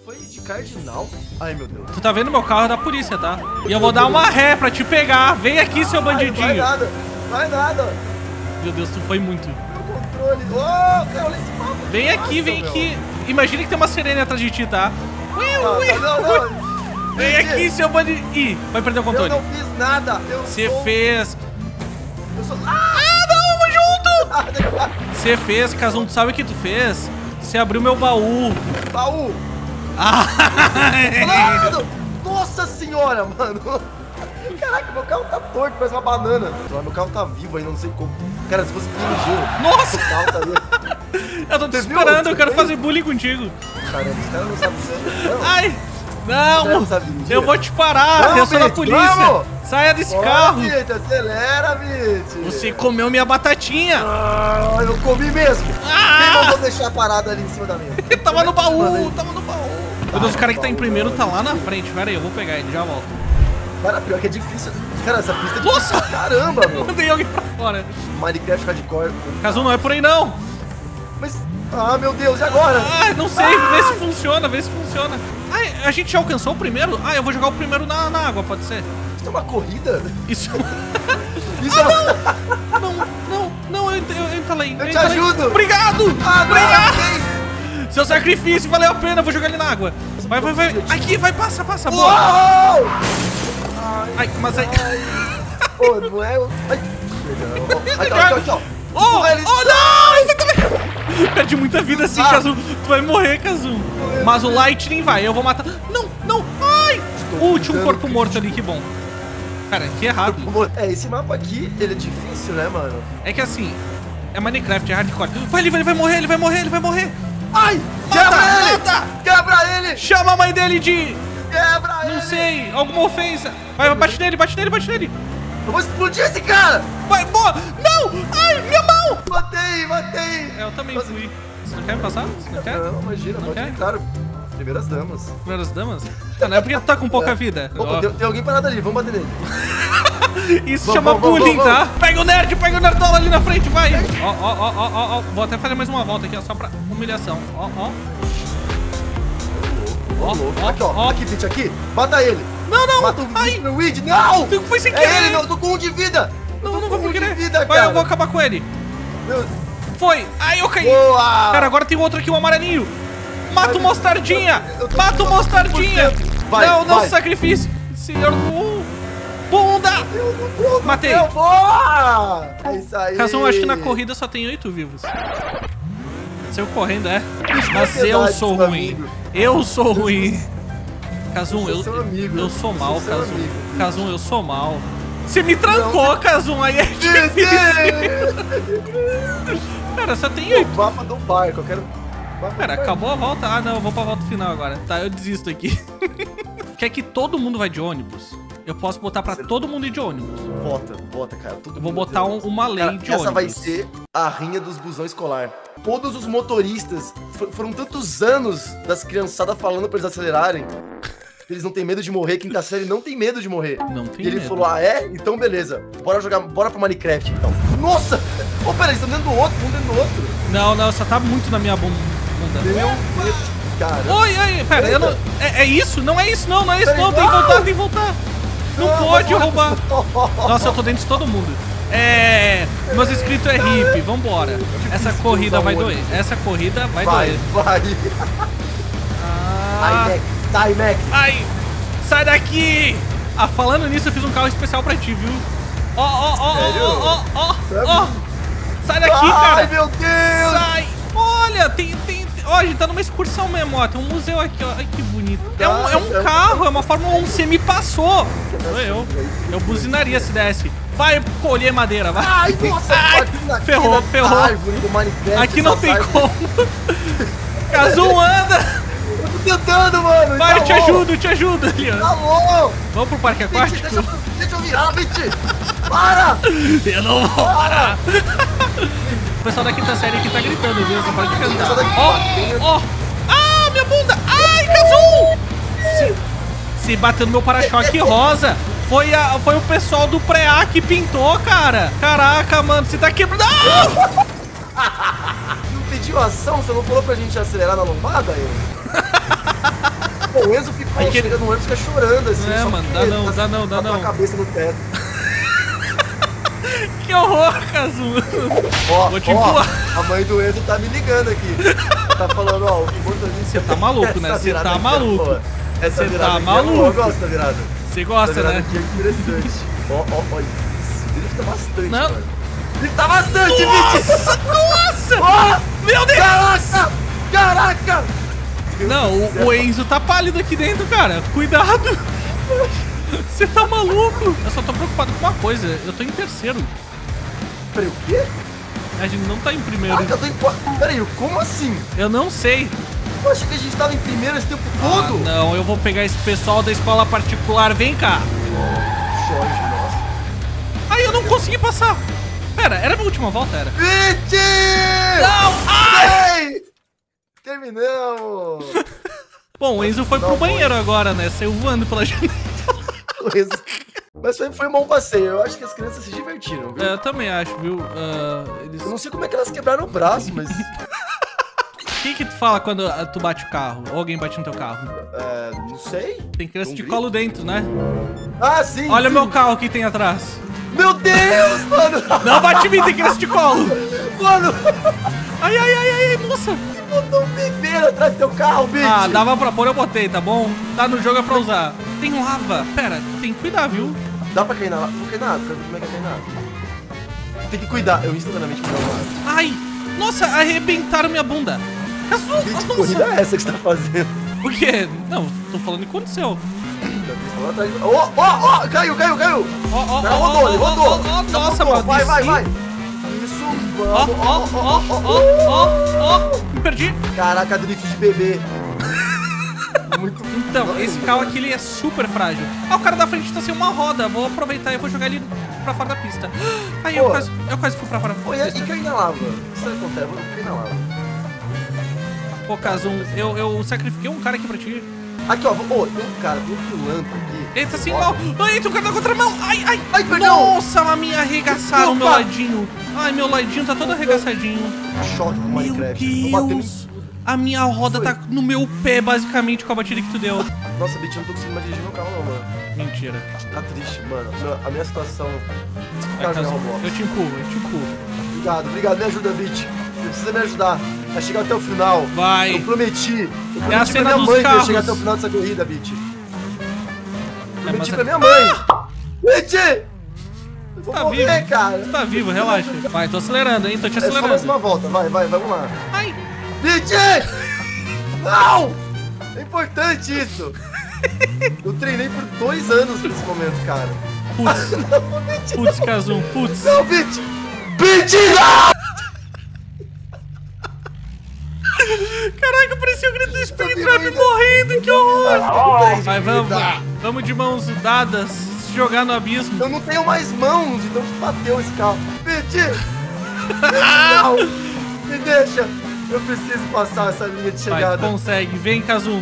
foi de cardinal? Ai, meu Deus. Tu tá vendo meu carro da polícia, tá? E eu vou dar uma ré pra te pegar. Vem aqui, seu bandidinho. Vai nada, vai nada. Meu Deus, tu foi muito. Meu controle. Oh, cara, olha esse papo. Vem aqui, vem aqui. Imagina que tem uma sirene atrás de ti, tá? Não. Vem aqui, seu bandidinho. Ih, vai perder o controle. Eu não fiz nada. Você fez. Eu sou... não, vamos junto. Você fez, Kazum, tu sabe o que tu fez? Você abriu meu baú. Baú. Mano, nossa senhora, mano. Caraca, meu carro tá torto, parece uma banana. Meu carro tá vivo ainda, não sei como. Cara, se fosse gelo. Nossa! O carro tá ali. Eu tô te esperando, eu quero fazer bullying contigo. Caramba, os caras não sabem dizer. Ai! Não! Eu vou te parar! Vamos, eu sou da Mitch, polícia! vamos. Saia desse carro! Mitch, acelera, Mitch! Você comeu minha batatinha! Ah, eu comi mesmo! Quem mandou deixar parado ali em cima da minha? Tava no baú! Tava no baú! Meu Deus, o cara que tá em primeiro tá lá na frente. Pera aí, eu vou pegar ele, já volto. Cara, pior que é difícil. Cara, essa pista é difícil pra caramba, meu. Mandei alguém pra fora. Minecraft hardcore. Kazum, não é por aí não! Mas, ah, meu Deus, e agora? Ah, não sei, vê se funciona, vê se funciona. Ai, a gente já alcançou o primeiro? Ah, eu vou jogar o primeiro na água, pode ser? Isso é uma corrida? Isso... Isso é uma... Não, eu entalei. Eu te ajudo! Obrigado! Ah, obrigado! não, Seu sacrifício valeu a pena, vou jogar ele na água. Vai. Aqui, vai, passa, boa. Uou! Ai, mas aí... Ô, não é... Ai, aqui, ó. Oh, não! Você também... Perdi muita vida assim, Kazum. Tu vai morrer, Kazum. Mas o Lightning vai, eu vou matar... Não! Ai! Último corpo morto ali, que bom. Cara, que errado. É, esse mapa aqui, ele é difícil, né, mano? É que assim, é Minecraft, é hardcore. Vai, ele vai morrer. Ai! Mata! Quebra ele! Chama a mãe dele de... Quebra ele! Não sei, alguma ofensa. Vai, bate nele. Eu vou explodir esse cara! Vai, boa! Não! Ai, minha mão! Matei! Eu também fui. Você não quer me passar? Você não quer? Não, imagina, Não pode quer? ir, claro. Primeiras damas. Primeiras damas? Não é porque tu tá com pouca vida. Opa, tem alguém parado ali, vamos bater nele. Isso chama bullying, tá? Pega o nerdola ali na frente, vai! Ó. Vou até fazer mais uma volta aqui, ó, só pra humilhação. Ó. Aqui, Pitch, aqui. Mata ele. Não. Mata o Ai. Weed. Não! Foi sem querer. É ele, eu tô com 1 de vida. Não vou por querer. Vida, vai, cara. eu vou acabar com ele. Meu... Foi. Ai, eu caí. Boa. Cara, agora tem outro aqui, um amarelinho. Mata o Mostardinha. Mata o Mostardinha. Não, vai. Sacrifício. Senhor Bunda. Matei. Boa! É isso aí. Kazum, acho que na corrida só tem 8 vivos. Saiu correndo, é? Mas eu sou ruim. Eu sou ruim. Kazum, eu sou mal, Kazum. Kazum, eu sou mal. Você me trancou, Kazum, aí é difícil. Cara, só tem 8. O mapa do barco, eu quero... Pera, acabou a volta? Ah, não, eu vou pra volta final agora. Tá, eu desisto aqui. Quer que todo mundo vai de ônibus? Eu posso botar pra todo mundo ir de ônibus. Bota, cara. Eu vou botar uma lei de ônibus. Essa vai ser a rinha dos busão escolar. Todos os motoristas, foram tantos anos das criançadas falando pra eles acelerarem. Eles não têm medo de morrer, quinta série não tem medo de morrer. Não tem medo. E ele medo. falou, então beleza. Bora pro Minecraft, então. Nossa! Ô, pera, eles estão dentro do outro, um dentro do outro. Não, só tá muito na minha bunda. Meu Deus, cara. Oi, pera, eu não... É isso? Não é isso, não, tem que voltar. Não pode roubar. Nossa, eu tô dentro de todo mundo. Meus inscritos é hippie, vambora. Essa corrida vai doer. Vai. Sai, Mac. Ai, sai daqui. Ah, falando nisso, eu fiz um carro especial pra ti, viu? Ó. Sai daqui, cara. Ai, meu Deus. Sai. Olha, ó, a gente tá numa excursão mesmo, ó. Tem um museu aqui, ó. Ai, que bonito. É um carro, é uma Fórmula 1. Você me passou. Sou eu. Eu buzinaria se desse. Vai colher madeira, vai. Ai, nossa. Ferrou. Aqui não tem como. Kazum, anda. Eu tô tentando, mano. Vai, eu te ajudo ali, ó. Tá bom. Vamos pro parque aquático? Deixa eu virar, Mitch. Para. Eu não vou parar. O pessoal da quinta série aqui tá gritando, viu? Você pode cantar. Ó. Ah, minha bunda. Ai, Kazum. Se bateu no meu para-choque rosa. Foi o pessoal do pré-A que pintou, cara. Caraca, mano, você tá quebrando. Não! Não pediu ação? Você não falou pra gente acelerar na lombada aí? O Enzo ficou chegando no ônibus, fica chorando, assim. É, mano, dá não. A cabeça no teto. Que horror, Kazu. Vou te empurrar. A mãe do Enzo tá me ligando aqui. Tá falando, ó, o motorista... Você tá maluco, né? Você tá maluco. Essa Você virada tá aqui maluco. Eu gosto da virada. Você gosta, Essa virada né? aqui é interessante. Ó. Isso drifta bastante, Não. mano. Drifta bastante, Vit! Nossa! Ó! Meu Deus! Caraca! Não, o Enzo tá pálido aqui dentro, cara. Cuidado! Você tá maluco? Eu só tô preocupado com uma coisa. Eu tô em terceiro. Peraí, o quê? A gente não tá em primeiro. Caraca, eu tô em... Peraí, como assim? Eu não sei. Eu achei que a gente tava em primeiro esse tempo todo. Não, eu vou pegar esse pessoal da escola particular. Vem cá. Jorge, nossa. Ai, eu não consegui passar. Pera, era a minha última volta, era? Vit! Não! Ai! Terminamos! Bom, o Enzo foi pro banheiro agora, né? Saiu voando pela janela. Mas foi um bom passeio. Eu acho que as crianças se divertiram, viu? Eu também acho, viu? Eu não sei como é que elas quebraram o braço, mas... O que tu fala quando tu bate o carro? Ou alguém bate no teu carro? Não sei. Tem criança Não de grito. colo dentro, né? Ah, sim! Olha sim. meu carro que tem atrás. Meu Deus, mano! Não bate em mim, tem criança de colo. Mano! Ai, moça. Você botou um bebê atrás do teu carro, bicho! Ah, dava pra pôr, eu botei, tá bom? Tá no jogo, é pra usar. Tem lava. Pera, tem que cuidar, viu? Dá pra cair na lava? Vou cair na água, quero ver como é que é cair na água. Tem que cuidar, eu instantaneamente vou dar uma água. Ai, nossa, arrebentaram minha bunda. Que corrida é essa que você tá fazendo? O quê? Não, tô falando o que aconteceu. Ó, caiu! Ó, Não, rodou, ele rodou. Nossa, Rodou. mano. Vai. Isso, vamos. Ó, me perdi. Caraca, drift de bebê. Muito Então, esse carro aqui, ele é super frágil. Ah, o cara da frente tá sem uma roda. Vou aproveitar e vou jogar ele pra fora da pista. Aí, eu quase fui pra fora da Oi, pista. e cair na lava? Isso acontece, eu vou cair na lava. Pô, Kazum, eu sacrifiquei um cara aqui pra ti. Aqui, ó, tem um cara, tem um pilantra aqui. Ele tá sem mão. Ai, tem um cara na contramão. Ai, perdão. Nossa, a minha arregaçaram o meu Opa. ladinho. Ai, meu ladinho tá todo arregaçadinho. Choque do Meu Minecraft. Tô batendo em Deus. A minha roda tá no meu pé, basicamente, com a batida que tu deu. Nossa, Bitch, eu não tô conseguindo mais dirigir meu carro, não, mano. Mentira. Tá triste, mano. A minha situação. Vai, Kazum, eu te empurro. Obrigado. Me ajuda, Bitch. Você precisa me ajudar a chegar até o final. Vai. Eu prometi É a pra cena minha dos mãe que eu ia carros. chegar até o final dessa corrida, Bitch. Prometi mas pra minha mãe. Bitch! Eu vou Tá morrer, vivo. cara. Tá vivo, relaxa. Vai, tô acelerando, hein? Tô te É só mais acelerando. uma volta. Vai, vamos lá. Ai. Bitch! Não! É importante isso. Eu treinei por 2 anos pra esse momento, cara. Putz, Kazum, putz. Não, Bitch! Bitch, não! Caraca, parecia o grito do Spring Trap morrendo, que horror! Vai, vamos de mãos dadas, se jogar no abismo. Eu não tenho mais mãos, então bateu esse carro. Bitch! Não! Me deixa! Eu preciso passar essa linha de Vai, chegada. consegue, vem, Kazum.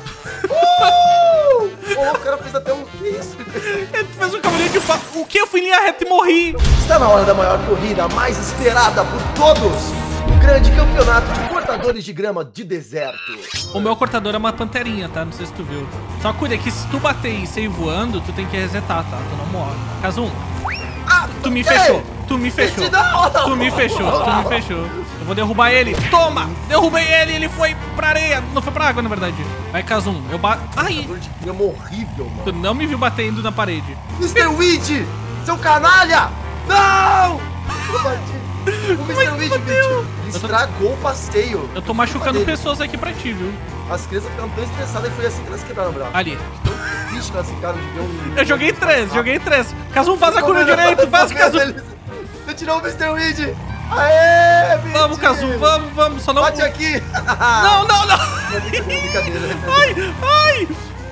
O cara fez até um... Que isso? Ele fez um cavalinho de pau. O que? Eu fui em linha reta e morri. Está na hora da maior corrida, a mais esperada por todos. O grande campeonato de cortadores de grama de deserto. O meu cortador é uma panterinha, tá? Não sei se tu viu. Só cuida que se tu bater e sair voando, tu tem que resetar, tá? Tu não morre. Kazum, tu me fechou. Tu me fechou. Tu me fechou. Eu vou derrubar ele. Toma! Derrubei ele foi pra areia. Não foi pra água, na verdade. Vai, Kazum. Eu bato... Ai! Cortador de grama horrível, mano. Tu não me viu batendo na parede. Mr. Weed! Seu canalha! Não! Eu bati. O Mr. Weed, Bitch, ele estragou o passeio. Eu tô machucando pessoas aqui pra ti, viu? As crianças ficaram tão estressadas e foi assim que elas quebraram o braço. Ali. Tão triste que elas ficaram de ver um... Eu joguei três. Kazum, faz a cura direito. Faz, Kazum. Você tirou o Mr. Weed! Aê, Bitch! Vamos, Kazum, vamos. Só não... Bate aqui! Não. Brincadeira. Ai!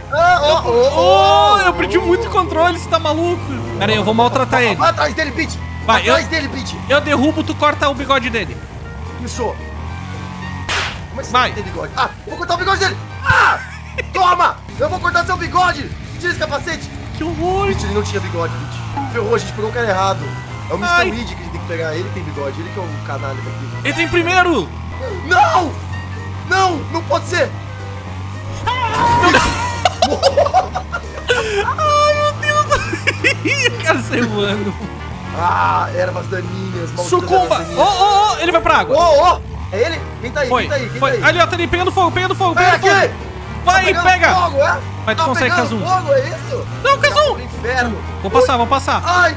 Eu perdi muito controle, você tá maluco? Pera aí, eu vou maltratar ele. Vai atrás dele, Bitch! Vai, Atrás dele, Bitch! Eu derrubo, tu corta o bigode dele. Isso! Como é que Vai. você tem bigode? Ah, vou cortar o bigode dele! Ah! Toma! Eu vou cortar seu bigode! Tira esse capacete! Que horror! Bitch, ele não tinha bigode, Bitch. Ferrou, a gente pegou o cara errado. É o Mr. Ai. Weed que a gente tem que pegar. Ele tem bigode, ele que é o canalha daqui. Entra em primeiro! Não! Não! Não pode ser! voando. Ah, ervas daninhas, malditas Sucumba! ervas daninhas. Oh, ele vai pra água. Oh! É ele? Quem tá aí? Foi, Quem tá aí? Quem foi. tá aí? Ali, ó, tá ali, pegando fogo, pegando fogo, Vem pegando aqui! fogo. Vai, pegando pega! Fogo, é? Vai, tu Tá consegue, pegando Kazum. fogo, é isso? Não, Kazum! Pro inferno. Vou passar, vou passar. Ai!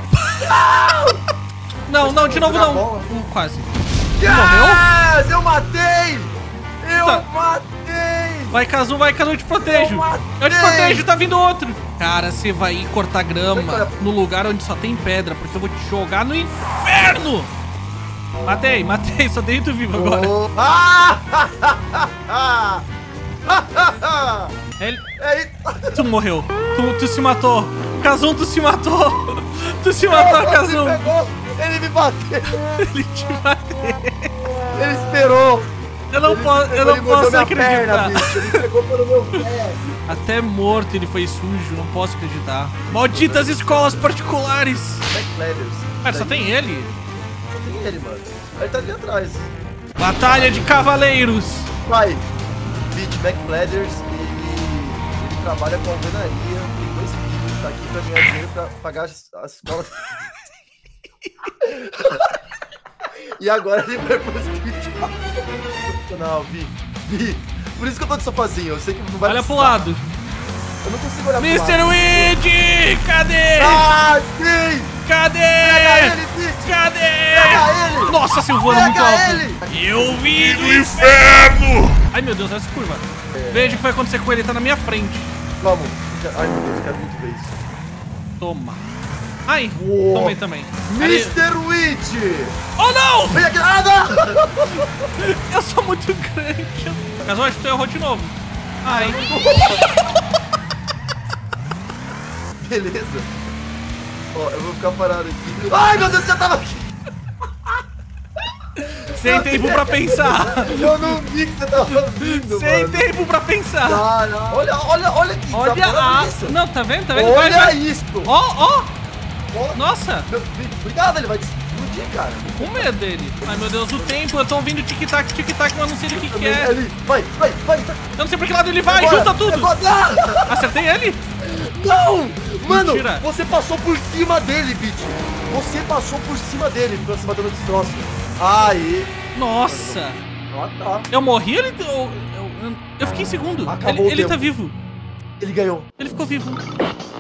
Não, não, de novo jogar não. bola. Quase. Yes! Eu matei! Eu Tá. matei! Vai, Kazum, eu te protejo. Eu te protejo, tá vindo outro. Cara, você vai ir cortar grama no lugar onde só tem pedra, porque eu vou te jogar no inferno. Matei, só tenho tu vivo agora. Oh. Ele... É isso. Tu morreu. Tu se matou. Kazum, tu se matou. Tu se matou, Kazum. Ele me bateu. Ele te bateu. Ele esperou. Eu não posso acreditar. Ele pegou pelo meu pé. Até morto ele foi sujo, não posso acreditar. Malditas escolas particulares. McLeoders. Cara, só tem ele? Só tem ele, mano. Ele tá ali atrás. Batalha de cavaleiros. Vai. Beat McLeoders, ele trabalha com alvenaria, tem 2 filhos, tá aqui pra ganhar dinheiro pra pagar a escola. E agora ele vai pro hospital. Não, Vi. Por isso que eu tô de sofazinho, eu sei que não vai Olha pro precisar. lado. Eu não consigo olhar pro lado. Mr. Weed! Cadê? Ah, sim! Cadê? Pega ele, Beat! Cadê? Pega ele! Nossa, Silvano, muito Pega alto. ele! Eu vi do inferno! Ai, meu Deus, essa curva. Veja o que vai acontecer com ele, tá na minha frente. Vamos. Ai, meu Deus, quero muito ver isso. Toma. Ai, Uou. tomei também. Ali- Mr. Witch! Oh, não! Vem aqui! Ah, não! Eu sou muito grande. Mas eu acho que tu errou de novo. Ai. Beleza. Ó, eu vou ficar parado aqui. Ai, meu Deus, você já tava aqui! Sem tempo pra pensar. Eu não vi que você tava vindo, Sem mano. tempo pra pensar. Ah, não. Olha aqui. Olha tá falando a... isso? Não, tá vendo? Tá vendo? Olha Vai. isso! Ó, ó. Ó, Nossa. meu filho, cuidado, ele vai te explodir, cara. Com medo dele. Ai, meu Deus, o tempo. Eu tô ouvindo tic-tac, mas eu não sei do que Também é. ali. Vai. Tá. Eu não sei pra que lado ele vai. Agora, Junta tudo. agora. Ah! Acertei ele? Não! Mano, Mentira. você passou por cima dele, Beat. Você passou por cima dele pra se bater no destroço. Aí. Nossa. Ah, tá. Eu morri? Eu fiquei em segundo. Acabou o Ele tá tempo. vivo. Ele ganhou. Ele ficou vivo.